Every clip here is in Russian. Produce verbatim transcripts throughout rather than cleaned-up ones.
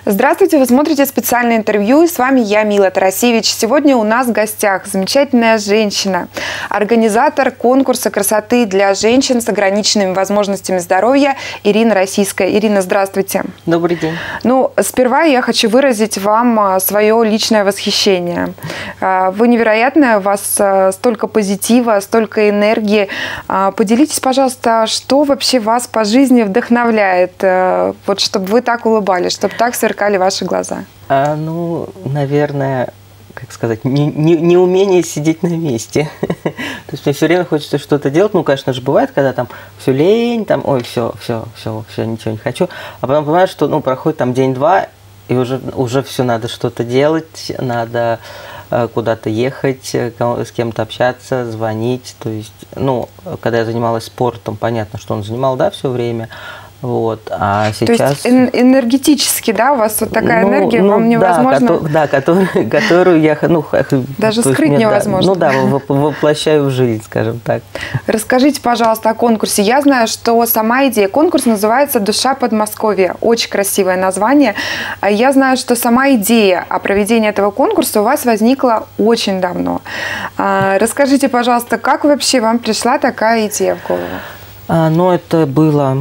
Здравствуйте, вы смотрите специальное интервью, и с вами я, Мила Тарасевич. Сегодня у нас в гостях замечательная женщина, организатор конкурса красоты для женщин с ограниченными возможностями здоровья Ирина Российская. Ирина, здравствуйте. Добрый день. Ну, сперва я хочу выразить вам свое личное восхищение. Вы невероятная, у вас столько позитива, столько энергии. Поделитесь, пожалуйста, что вообще вас по жизни вдохновляет, вот чтобы вы так улыбались, чтобы так сверкали ваши глаза? А, ну, наверное, как сказать, не, не, не умение сидеть на месте. То есть мне все время хочется что-то делать. Ну, конечно же, бывает, когда там все лень, там, ой, все, все, все, все, ничего не хочу. А потом понимаешь, что, ну, проходит там день-два, и уже, уже все надо что-то делать, надо э, куда-то ехать, с кем-то общаться, звонить. То есть, ну, когда я занималась спортом, понятно, что он занимал, да, все время. Вот, а сейчас... То есть энергетически, да, у вас вот такая ну, энергия, ну, вам невозможно... Да, которую, которую я... Ну, даже скрыть мне, невозможно. Да, ну да, воплощаю в жизнь, скажем так. Расскажите, пожалуйста, о конкурсе. Я знаю, что сама идея конкурса называется «Душа Подмосковья». Очень красивое название. Я знаю, что сама идея о проведении этого конкурса у вас возникла очень давно. Расскажите, пожалуйста, как вообще вам пришла такая идея в голову? А, ну, это было...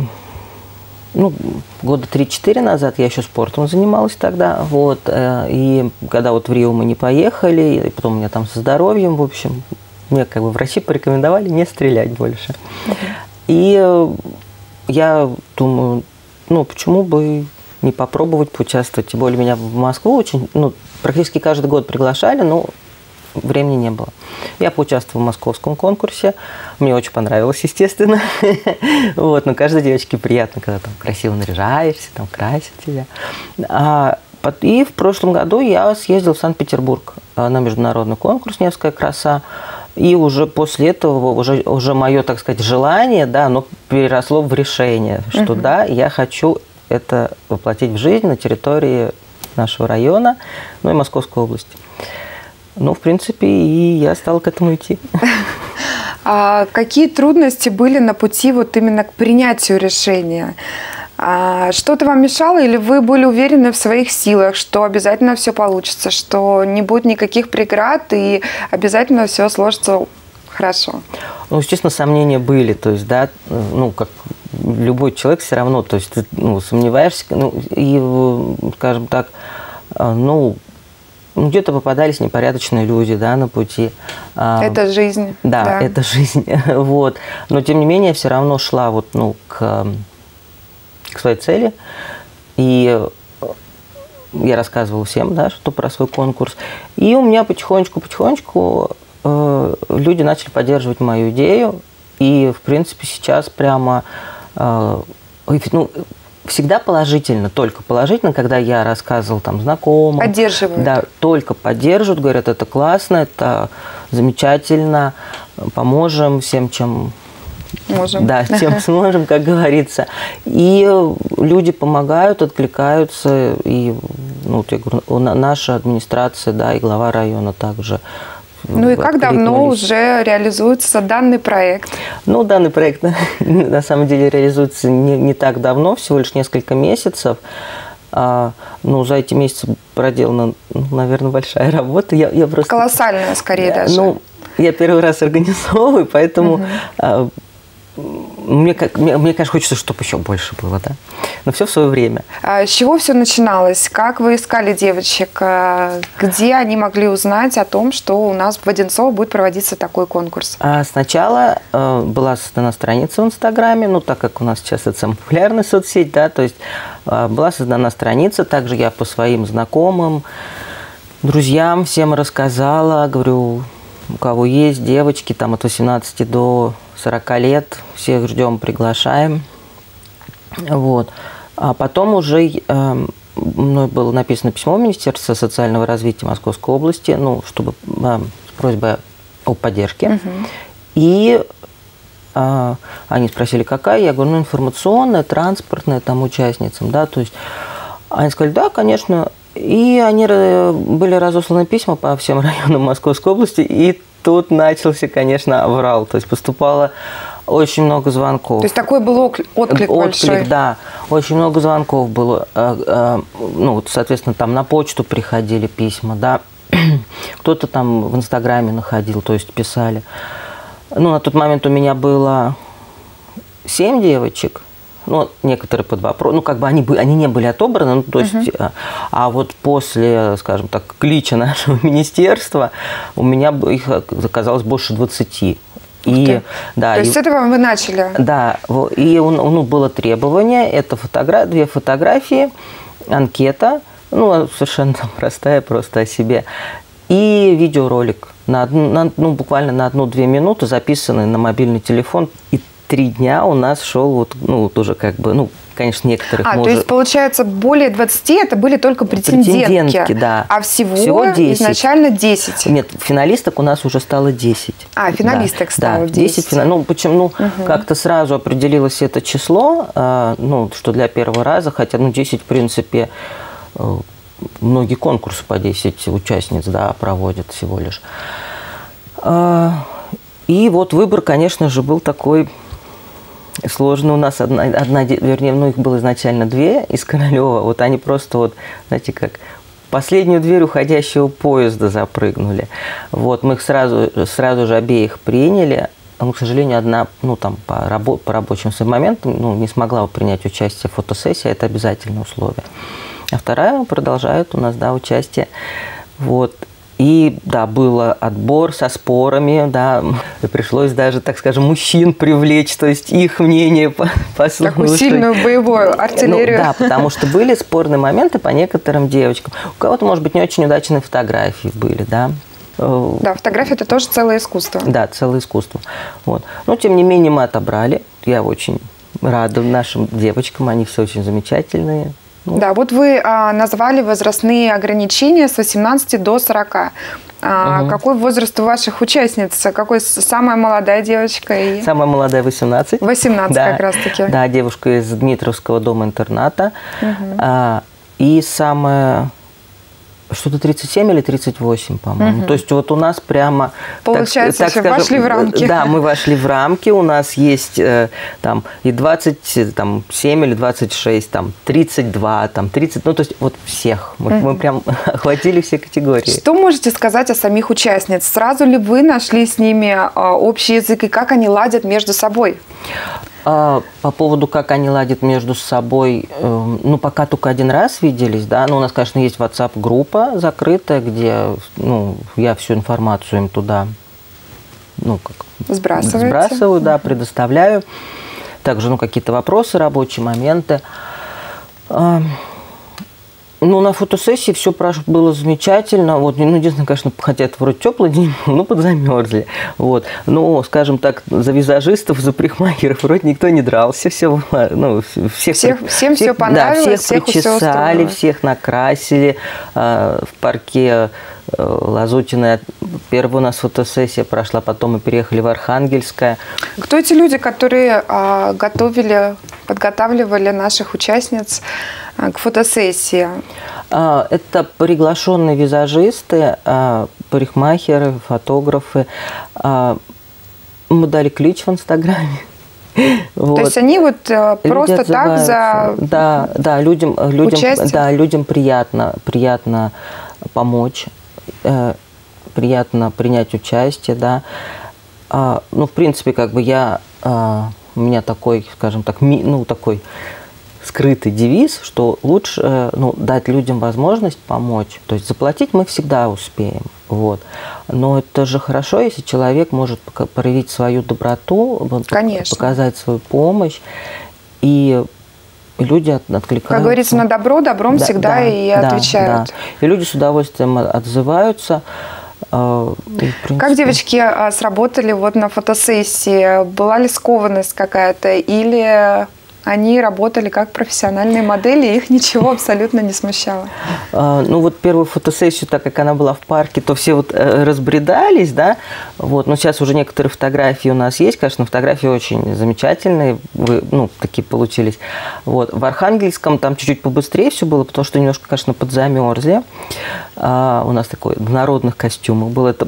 Ну, года три-четыре назад я еще спортом занималась тогда, вот, и когда вот в Рио мы не поехали, и потом у меня там со здоровьем, в общем, мне как бы врачи порекомендовали не стрелять больше. Uh-huh. И я думаю, ну, почему бы не попробовать поучаствовать, тем более меня в Москву очень, ну, практически каждый год приглашали, но времени не было. Я поучаствовала в московском конкурсе. Мне очень понравилось, естественно. Вот, но каждой девочке приятно, когда там красиво наряжаешься, там красят тебя. А, и в прошлом году я съездила в Санкт-Петербург на международный конкурс «Невская краса». И уже после этого уже, уже мое, так сказать, желание, да, оно переросло в решение, что uh-huh. да, я хочу это воплотить в жизнь на территории нашего района, ну и Московской области. Ну, в принципе, и я стала к этому идти. А какие трудности были на пути вот именно к принятию решения? А что-то вам мешало, или вы были уверены в своих силах, что обязательно все получится, что не будет никаких преград и обязательно все сложится хорошо? Ну, естественно, сомнения были, то есть, да, ну, как любой человек все равно, то есть, ты, ну, сомневаешься, ну, и, скажем так, ну, где-то попадались непорядочные люди, да, на пути. Это жизнь. Да, да. это жизнь. Вот. Но, тем не менее, все равно шла вот, ну, к, к своей цели. И я рассказывала всем, да, что про свой конкурс. И у меня потихонечку-потихонечку э, люди начали поддерживать мою идею. И, в принципе, сейчас прямо... Э, ну, всегда положительно, только положительно, когда я рассказывал там знакомым. Поддерживают. Да, только поддерживают, говорят, это классно, это замечательно, поможем всем, чем... Можем. Да, чем сможем, как говорится. И люди помогают, откликаются, и, ну, я говорю, наша администрация, да, и глава района также. Ну и как давно уже реализуется данный проект? Ну, данный проект на самом деле реализуется не, не так давно, всего лишь несколько месяцев. А, ну, за эти месяцы проделана, ну, наверное, большая работа. Я, я просто... Колоссальная, скорее даже. Ну, я первый раз организовываю, поэтому... Угу. А, Мне, мне, мне, конечно, хочется, чтобы еще больше было, да. Но все в свое время. А с чего все начиналось? Как вы искали девочек? Где они могли узнать о том, что у нас в Одинцово будет проводиться такой конкурс? А сначала э, была создана страница в Инстаграме, ну, так как у нас сейчас это самая популярная соцсеть, да, то есть э, была создана страница, также я по своим знакомым, друзьям всем рассказала, говорю, у кого есть девочки, там от восемнадцати до сорока лет, всех ждем, приглашаем. Вот. А потом уже э, мной было написано письмо в Министерство социального развития Московской области, ну, чтобы э, с просьбой о поддержке. Uh-huh. И э, они спросили, какая? Я говорю, ну, информационная, транспортная, там, участницам, да, то есть они сказали, да, конечно. И они были разосланы письма по всем районам Московской области, и тут начался, конечно, аврал. То есть поступало Очень много звонков. То есть такой был отклик, отклик большой? Да. Очень много звонков было. Ну, вот, соответственно, там на почту приходили письма, да. Кто-то там в Инстаграме находил, то есть писали. Ну, на тот момент у меня было семь девочек. Ну, некоторые под вопрос. Ну, как бы они, они не были отобраны, ну, то есть, uh-huh. а вот после, скажем так, клича нашего министерства у меня их оказалось больше двадцати. И, да, то есть и, с этого вы начали? Да, и ну, было требование, это фотограф, две фотографии, анкета, ну, совершенно простая, просто о себе, и видеоролик, на одну, на, ну, буквально на одну-две минуты, записанный на мобильный телефон, и три дня у нас шел, вот, ну, тоже как бы, ну, конечно, некоторых... А, может... то есть, получается, более двадцати это были только претендентки, претендентки, да. А всего, всего десять. Изначально десять? Нет, финалисток у нас уже стало десять. А, финалисток да, стало да, десять. десять. Ну, почему? Ну, угу. как-то сразу определилось это число, э, ну, что для первого раза, хотя, ну, десять, в принципе, э, многие конкурсы по десять участниц, да, проводят всего лишь. Э, и вот выбор, конечно же, был такой... Сложно. У нас одна, одна, вернее, ну, их было изначально две из Королева. Вот они просто вот, знаете, как последнюю дверь уходящего поезда запрыгнули. Вот, мы их сразу, сразу же обеих приняли. Но, к сожалению, одна, ну, там, по, рабо, по рабочим моментам, ну, не смогла принять участие в фотосессии, это обязательное условие. А вторая продолжает у нас, да, участие. Вот. И, да, был отбор со спорами, да, и пришлось даже, так скажем, мужчин привлечь, то есть их мнение послушать. Такую сильную боевую артиллерию. Ну, да, потому что были спорные моменты по некоторым девочкам. У кого-то, может быть, не очень удачные фотографии были, да. Да, фотография – это тоже целое искусство. Да, целое искусство. Вот. Но, тем не менее, мы отобрали. Я очень рада нашим девочкам, они все очень замечательные. Да, вот вы а, назвали возрастные ограничения с восемнадцати до сорока. А, угу. Какой возраст у ваших участниц? Какой самая молодая девочка? И... Самая молодая восемнадцать. восемнадцать, да, как раз-таки. Да, девушка из Дмитровского дома-интерната. Угу. А, и самая... Что-то тридцать семь или тридцать восемь, по-моему. Угу. То есть вот у нас прямо... Получается, так, так скажем, вошли в рамки. Да, мы вошли в рамки. У нас есть э, там и двадцать семь или двадцать шесть, там тридцать два, там тридцать... Ну, то есть вот всех. Мы, угу. мы прям охватили все категории. Что можете сказать о самих участниц? Сразу ли вы нашли с ними общий язык и как они ладят между собой? По поводу, как они ладят между собой, ну, пока только один раз виделись, да, ну, у нас, конечно, есть WhatsApp-группа закрытая, где, ну, я всю информацию им туда, ну, как сбрасываю, да, предоставляю. Также, ну, какие-то вопросы, рабочие моменты. Ну, на фотосессии все было замечательно. Вот, ну, единственное, конечно, хотя это вроде теплый день, ну, подзамерзли. Вот. Но, скажем так, за визажистов, за парикмахеров вроде никто не дрался. Все, ну, всех, всех, всем всех, все понравилось, да, всех, всех причесали, всех накрасили. Э, в парке э, Лазутиной первая у нас фотосессия прошла, потом мы переехали в Архангельское. Кто эти люди, которые э, готовили, подготавливали наших участниц к фотосессии? Это приглашенные визажисты, парикмахеры, фотографы. Мы дали клич в Инстаграме. Вот. То есть они вот просто так за да, да, людям, людям, да, людям приятно, приятно помочь, приятно принять участие, да. Ну, в принципе, как бы я, у меня такой, скажем так, ну, такой скрытый девиз, что лучше, ну, дать людям возможность помочь. То есть заплатить мы всегда успеем. Вот. Но это же хорошо, если человек может проявить свою доброту, Конечно. Показать свою помощь, и люди откликаются. Как говорится, на добро добром да, всегда да, и да, отвечают. Да. И люди с удовольствием отзываются. Принципе... Как девочки сработали вот на фотосессии? Была ли скованность какая-то или... Они работали как профессиональные модели, и их ничего абсолютно не смущало. А, ну вот первую фотосессию, так как она была в парке, то все вот э, разбредались, да, вот, но сейчас уже некоторые фотографии у нас есть, конечно, фотографии очень замечательные, вы, ну, такие получились. Вот. В Архангельском там чуть-чуть побыстрее все было, потому что немножко, конечно, подзамерзли. А, у нас такой в народных костюмах было, это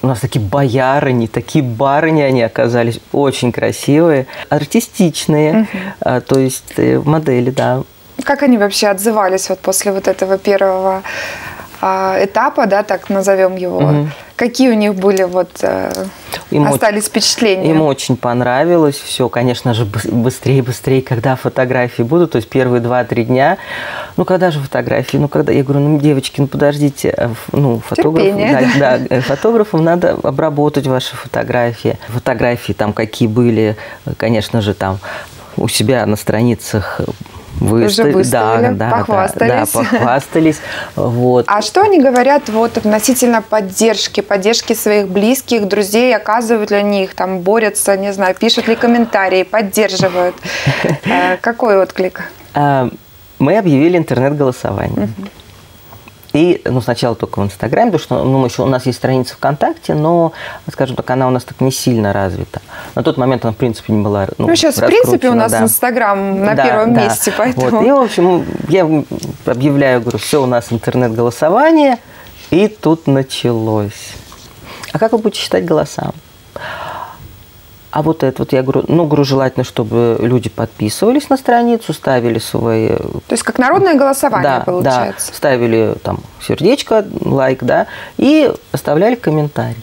у нас такие боярыни, такие барыни они оказались, очень красивые, артистичные, угу. то есть модели, да. Как они вообще отзывались вот после вот этого первого этапа, да, так назовем его? Угу. Какие у них были вот им остались очень, впечатления? Им очень понравилось все, конечно же, быстрее, быстрее, когда фотографии будут, то есть первые два-три дня. Ну, когда же фотографии? Ну, когда, я говорю, ну, девочки, ну, подождите, ну, фотограф, да, да, фотографам надо обработать ваши фотографии. Фотографии там какие были, конечно же, там у себя на страницах Выставили, выставили, да, да, похвастались. Да, да, похвастались. Вот. А что они говорят вот относительно поддержки, поддержки своих близких, друзей, оказывают ли они их, там, борются, не знаю, пишут ли комментарии, поддерживают? Какой отклик? Мы объявили интернет-голосование. И, ну, сначала только в Инстаграме, потому что, ну, еще у нас есть страница ВКонтакте, но, скажем так, она у нас так не сильно развита. На тот момент она, в принципе, не была, ну, ну сейчас, в принципе, у нас да. Инстаграм на да, первом да. месте, поэтому... Вот. И, в общем, я объявляю, говорю, все, у нас интернет-голосование, и тут началось. А как вы будете считать голоса? А вот это вот, я говорю, ну, говорю, желательно, чтобы люди подписывались на страницу, ставили свои... То есть, как народное голосование, да, получается? Да, ставили там сердечко, лайк, да, и оставляли комментарий.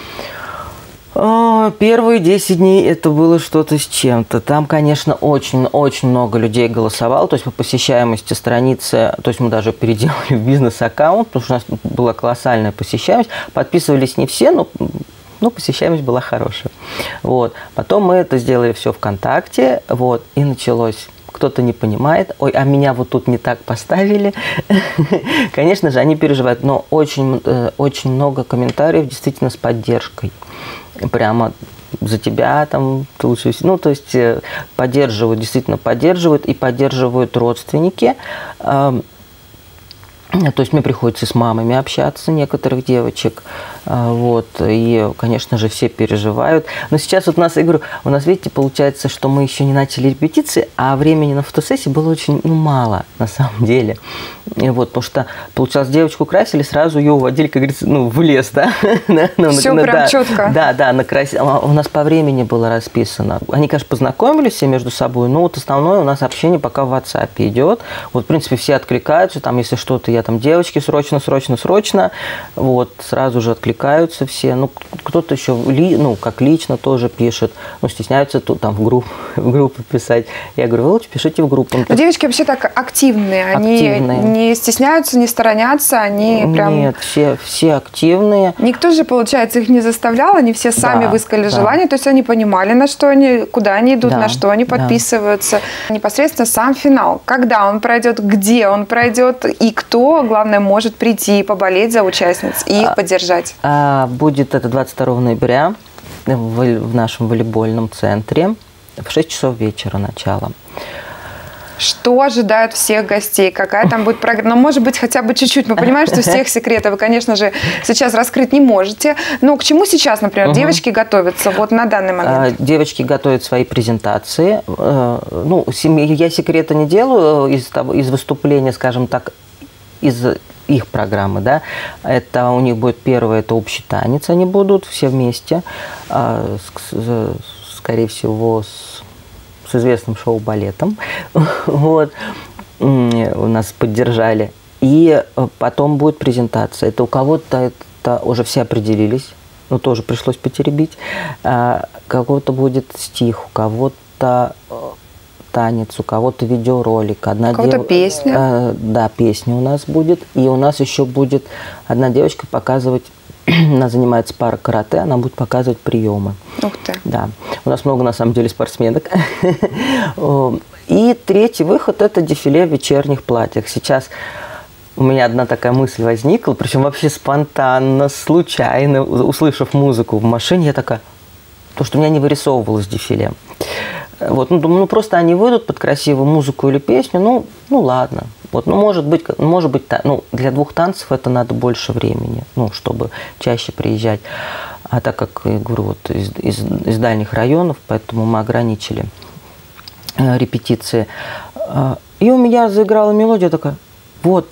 О, первые десять дней это было что-то с чем-то. Там, конечно, очень-очень много людей голосовало, то есть по посещаемости страницы, то есть мы даже переделали в бизнес-аккаунт, потому что у нас была колоссальная посещаемость. Подписывались не все, но... Ну, посещаемость была хорошая. Вот. Потом мы это сделали все ВКонтакте, вот, и началось. Кто-то не понимает, ой, а меня вот тут не так поставили. Конечно же, они переживают, но очень, очень много комментариев действительно с поддержкой. Прямо за тебя там, ты лучше... Ну, то есть поддерживают, действительно поддерживают, и поддерживают родственники. То есть мне приходится с мамами общаться, некоторых девочек, вот, и, конечно же, все переживают. Но сейчас вот у нас, я говорю, у нас, видите, получается, что мы еще не начали репетиции, а времени на фотосессии было очень, ну, мало, на самом деле. И вот, потому что, получалось, девочку красили, сразу ее уводили, как говорится, ну, в лес, да. Все прям четко. Да, да, накрасили. У нас по времени было расписано. Они, конечно, познакомились все между собой, но вот основное у нас общение пока в WhatsApp идет. Вот, в принципе, все откликаются, там, если что-то я там, девочки, срочно, срочно, срочно, вот, сразу же откликаются все, ну, кто-то еще, ли, ну, как лично тоже пишет, ну, стесняются тут, там, в группу, в группу писать. Я говорю, вы лучше пишите в группу. Но девочки вообще так активные, они активные. Не стесняются, не сторонятся, они прям... Нет, все, все активные. Никто же, получается, их не заставлял, они все сами да, высказали да. желание, то есть они понимали, на что они, куда они идут, да, на что они подписываются. Да. Непосредственно сам финал, когда он пройдет, где он пройдет и кто, главное, может прийти и поболеть за участниц и их а, поддержать. А, будет это двадцать второго ноября в, в нашем волейбольном центре в шесть часов вечера начало. Что ожидают всех гостей? Какая там будет программа? Ну, может быть, хотя бы чуть-чуть. Мы понимаем, что всех секретов вы, конечно же, сейчас раскрыть не можете. Но к чему сейчас, например, угу. девочки готовятся вот на данный момент? Девочки готовят свои презентации. Ну, я секрета не делаю из, из выступления, скажем так, из их программы, да. Это у них будет первое, это общий танец, они будут все вместе, скорее всего, с с известным шоу-балетом, вот, у нас поддержали. И потом будет презентация. Это у кого-то это уже все определились, но тоже пришлось потеребить. А, кого-то будет стих, у кого-то танец, у кого-то видеоролик. Одна у кого-то дев... песня. А, да, песня у нас будет. И у нас еще будет одна девочка показывать. Она занимается паро-карате, она будет показывать приемы. Ух ты. Да. У нас много, на самом деле, спортсменок. И третий выход – это дефиле в вечерних платьях. Сейчас у меня одна такая мысль возникла, причем вообще спонтанно, случайно, услышав музыку в машине, я такая, то, что у меня не вырисовывалось дефиле. Вот, ну, думаю, ну, просто они выйдут под красивую музыку или песню, ну, ну ладно. Вот, ну, может быть, может быть, ну, для двух танцев это надо больше времени, ну, чтобы чаще приезжать. А так как, я говорю, вот из, из, из дальних районов, поэтому мы ограничили э, репетиции. И у меня заиграла мелодия такая, вот,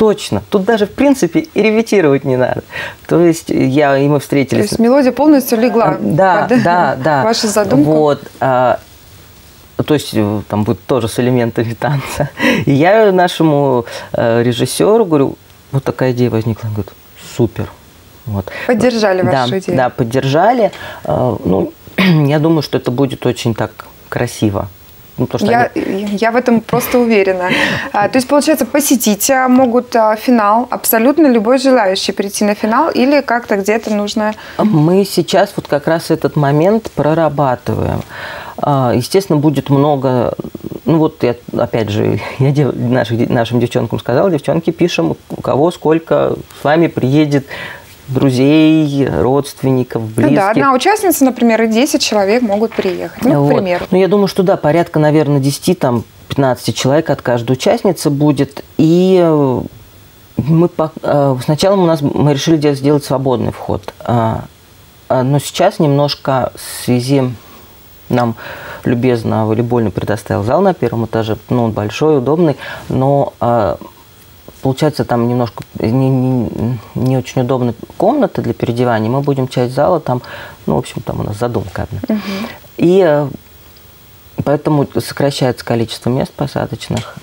точно. Тут даже, в принципе, и репетировать не надо. То есть я, и мы встретились. То есть мелодия полностью легла да, под да, да. вашу задумку? Вот. А, то есть там будет тоже с элементами танца. И я нашему э, режиссеру говорю, вот такая идея возникла. Он говорит, супер. Вот. Поддержали вашу да, идею? Да, поддержали. Э, ну, я думаю, что это будет очень так красиво. Ну, то, что я, они... я в этом просто уверена. А, то есть, получается, посетить могут а, финал абсолютно любой желающий прийти на финал или как-то где-то нужно... Мы сейчас вот как раз этот момент прорабатываем. Естественно, будет много... Ну вот, я, опять же, я дев, наших, нашим девчонкам сказала, девчонки, пишем, у кого сколько с вами приедет друзей, родственников, близких. Ну да, одна участница, например, и десять человек могут приехать, ну, вот. к примеру. Ну, я думаю, что да, порядка, наверное, десять-пятнадцать человек от каждой участницы будет. И мы сначала у нас мы решили сделать свободный вход. Но сейчас немножко в связи нам любезно волейбольно предоставил зал на первом этаже. Ну, он большой, удобный, но получается, там немножко не, не, не очень удобная комната для переодевания. Мы будем часть зала там, ну, в общем, там у нас задумка одна. Угу. И поэтому сокращается количество мест посадочных.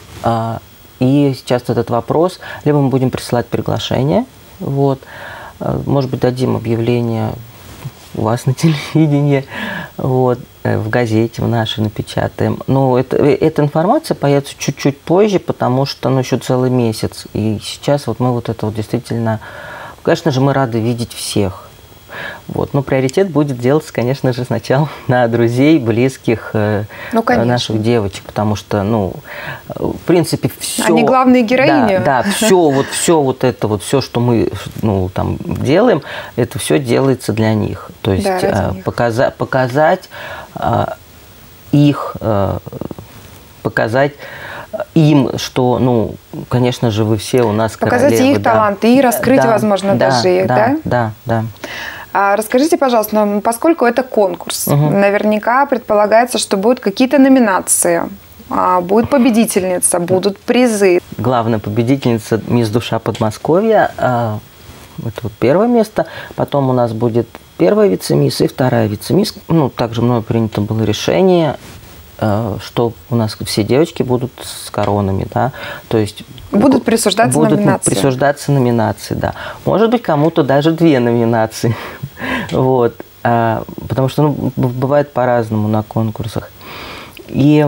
И сейчас этот вопрос, либо мы будем присылать приглашение, вот, может быть, дадим объявление у вас на телевидении, вот, в газете, в нашей напечатаем. Но это, эта информация появится чуть-чуть позже, потому что, ну, еще целый месяц. И сейчас вот мы вот это вот действительно... Конечно же, мы рады видеть всех. Вот. Но приоритет будет делаться, конечно же, сначала на друзей, близких, ну, наших девочек, потому что, ну, в принципе, все... Они главные героини. Да, да, все вот, все вот это вот, все, что мы, ну, там делаем, это все делается для них. То есть да, показа показать а, их, а, показать им, что, ну, конечно же, вы все у нас показать королевы. Их да. таланты и раскрыть, да, возможно, да, даже их, да? Да, да, да. А расскажите, пожалуйста, ну, поскольку это конкурс, угу. наверняка предполагается, что будут какие-то номинации, будет победительница, будут призы. Главная победительница «Мисс Душа Подмосковья», это вот первое место, потом у нас будет первая вице-мисс и вторая вице-мисс. Ну, также мною принято было решение, что у нас все девочки будут с коронами, да, то есть будут присуждаться будут номинации. присуждаться номинации, да. Может быть, кому-то даже две номинации, вот, потому что, ну, бывает по-разному на конкурсах. И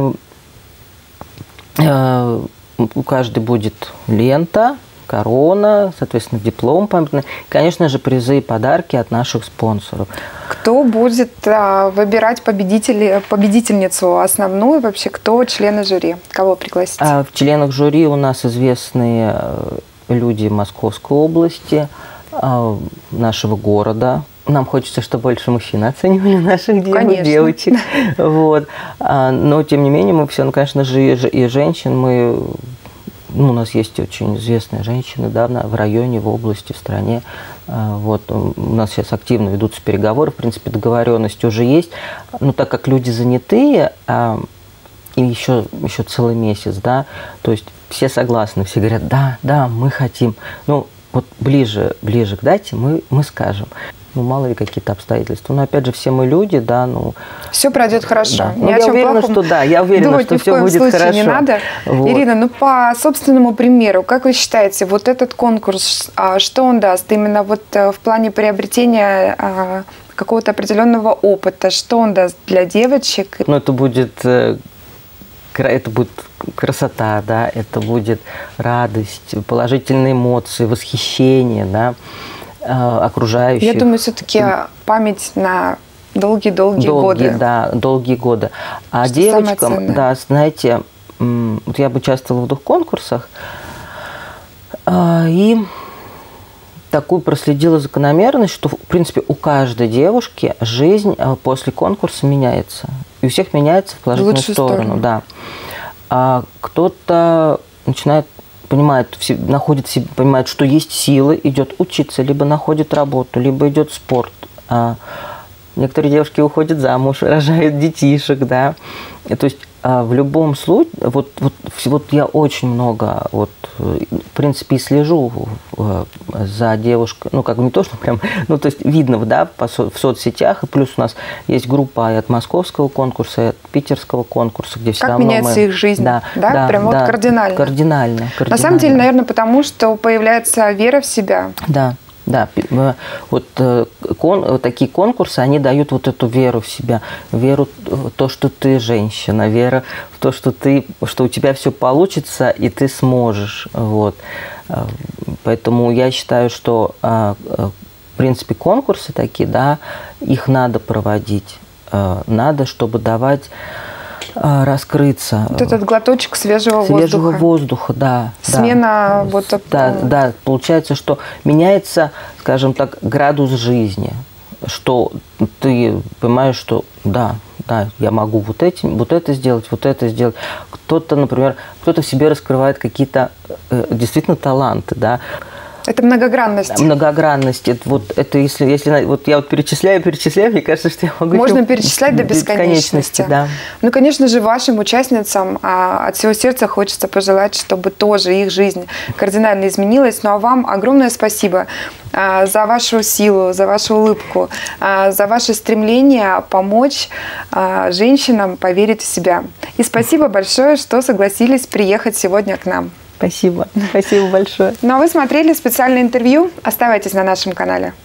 у каждой будет лента, корона, соответственно, диплом памятный, конечно же, призы и подарки от наших спонсоров. Кто будет а, выбирать победителей, победительницу основную, вообще кто члены жюри? Кого пригласить? А в членах жюри у нас известные люди Московской области, нашего города. Нам хочется, чтобы больше мужчин оценивали наших Конечно. девочек. Вот. Но, тем не менее, мы все, ну, конечно же, и женщин мы... Ну, у нас есть очень известные женщины, да, в районе, в области, в стране. Вот. У нас сейчас активно ведутся переговоры, в принципе, договоренность уже есть. Но так как люди занятые, и еще, еще целый месяц, да, то есть все согласны, все говорят, да, да, мы хотим. Ну, вот ближе, ближе к дате мы, мы скажем. Ну, мало ли какие-то обстоятельства. Но, опять же, все мы люди, да, ну... Все пройдет хорошо. Да. Ну, я уверена, что да, я уверена, что все будет хорошо. Не надо. Вот. Ирина, ну, по собственному примеру, как вы считаете, вот этот конкурс, что он даст именно вот в плане приобретения какого-то определенного опыта, что он даст для девочек? Ну, это будет... Это будет красота, да, это будет радость, положительные эмоции, восхищение, да, окружающих. Я думаю, все-таки память на долгие-долгие годы. Да, долгие годы. А что девочкам, да, знаете, вот я бы участвовала в двух конкурсах и такую проследила закономерность, что, в принципе, у каждой девушки жизнь после конкурса меняется. И у всех меняется в положительную Лучшую сторону. сторону. Да. А кто-то начинает понимает, находит, понимает, что есть силы, идет учиться, либо находит работу, либо идет спорт. А некоторые девушки уходят замуж, рожают детишек, да. И, то есть в любом случае, вот, вот, вот я очень много, вот, в принципе, и слежу за девушкой, ну, как бы не то, что прям, ну, то есть видно, да, по со, в соцсетях, и плюс у нас есть группа и от московского конкурса, и от питерского конкурса, где все как равно меняется мы... их жизнь, да? Да, да? Прям да, вот кардинально. Кардинально, кардинально. На самом деле, наверное, потому что появляется вера в себя. Да. Да, вот кон, такие конкурсы, они дают вот эту веру в себя, веру в то, что ты женщина, вера в то, что ты, что у тебя все получится и ты сможешь. Вот. Поэтому я считаю, что, в принципе, конкурсы такие, да, их надо проводить, надо, чтобы давать раскрыться. Вот этот глоточек свежего, свежего воздуха. воздуха, да. Смена да. вот... Да, да, получается, что меняется, скажем так, градус жизни, что ты понимаешь, что да, да, я могу вот, этим, вот это сделать, вот это сделать. Кто-то, например, кто-то в себе раскрывает какие-то э, действительно таланты, да. Это многогранность. Многогранность. Это, вот, это если, если вот я вот перечисляю, перечисляю, мне кажется, что я могу... Можно перечислять до бесконечности. бесконечности, да. Ну, конечно же, вашим участницам а, от всего сердца хочется пожелать, чтобы тоже их жизнь кардинально изменилась. Ну, а вам огромное спасибо а, за вашу силу, за вашу улыбку, а, за ваше стремление помочь а, женщинам поверить в себя. И спасибо большое, что согласились приехать сегодня к нам. Спасибо. Спасибо большое. Ну, а вы смотрели специальное интервью. Оставайтесь на нашем канале.